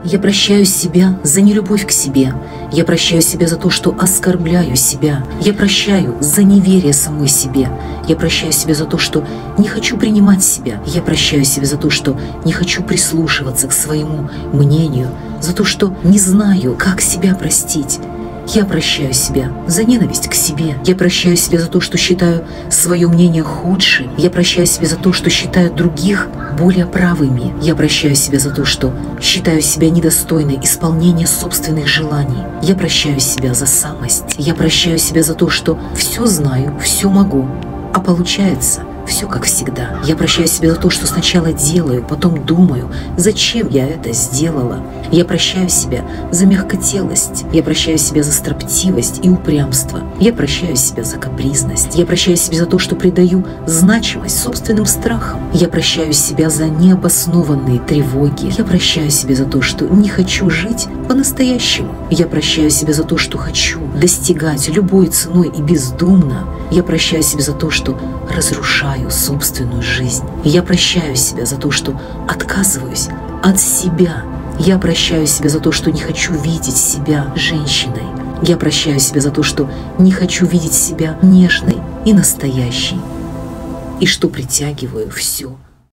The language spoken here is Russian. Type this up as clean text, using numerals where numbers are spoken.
Я прощаю себя за нелюбовь к себе. Я прощаю себя за то, что оскорбляю себя. Я прощаю за неверие самой себе. Я прощаю себя за то, что не хочу принимать себя. Я прощаю себя за то, что не хочу прислушиваться к своему мнению, за то, что не знаю, как себя простить. Я прощаю себя за ненависть к себе. Я прощаю себя за то, что считаю свое мнение худшим. Я прощаю себя за то, что считаю других более правыми. Я прощаю себя за то, что считаю себя недостойной исполнения собственных желаний. Я прощаю себя за самость. Я прощаю себя за то, что все знаю, все могу, а получается все как всегда. Я прощаю себя за то, что сначала делаю, потом думаю, зачем я это сделала. Я прощаю себя за мягкотелость. Я прощаю себя за строптивость и упрямство. Я прощаю себя за капризность. Я прощаю себя за то, что придаю значимость собственным страхам. Я прощаю себя за необоснованные тревоги. Я прощаю себя за то, что не хочу жить по-настоящему. Я прощаю себя за то, что хочу достигать любой ценой и бездумно. Я прощаю себя за то, что разрушаю собственную жизнь. Я прощаю себя за то, что отказываюсь от себя. Я прощаю себя за то, что не хочу видеть себя женщиной. Я прощаю себя за то, что не хочу видеть себя нежной и настоящей. И что притягиваю все